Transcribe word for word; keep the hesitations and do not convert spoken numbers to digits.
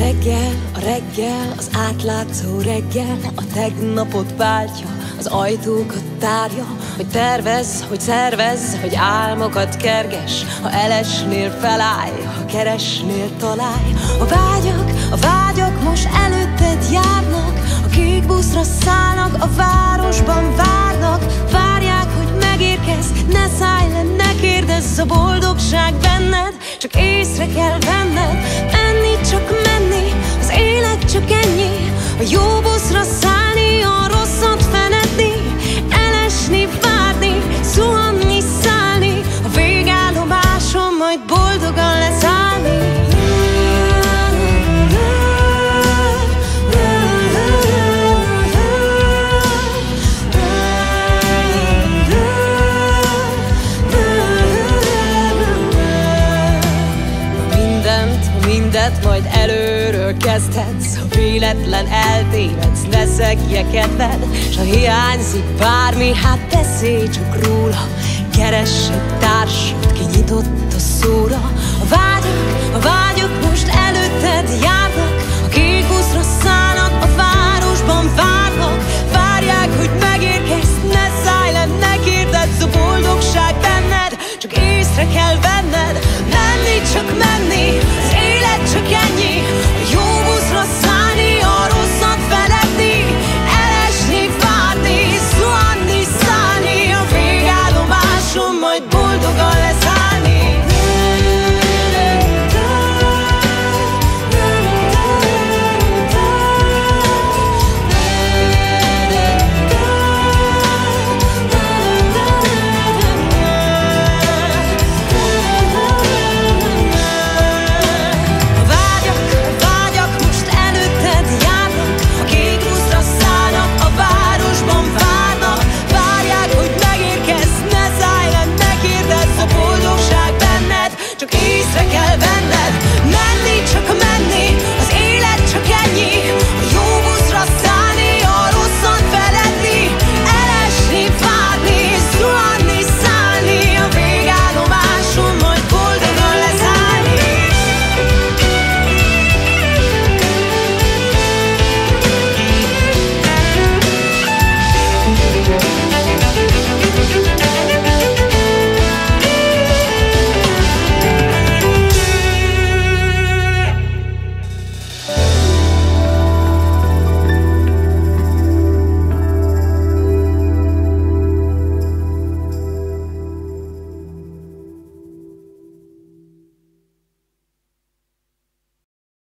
reggel, a reggel, az átlátszó reggel a tegnapot váltja, az ajtókat tárja, hogy tervezz, hogy szervezz, hogy álmokat kerges. Ha elesnél, felállj, ha keresnél, találj. A vágyak, a vágyak most előtted járnak, a kék buszra szállnak, a városban várnak. Várják, hogy megérkezz, ne szállj le, ne kérdezz, a boldogság benned, csak észre kell venned. Menni, csak menni, az élet csak ennyi. A jó buszra szállni, a rosszat fenedni, elesni, várni, zuhanni, szállni, a végállomáson majd boldogan leszállni. Mindet majd előről kezdhetsz, ha véletlen eltévedsz, ne szegje kedved. S ha hiányzik bármi, hát beszélj csak róla, keress egy társat, ki nyitott a szóra. A vágyak, a vágyak most el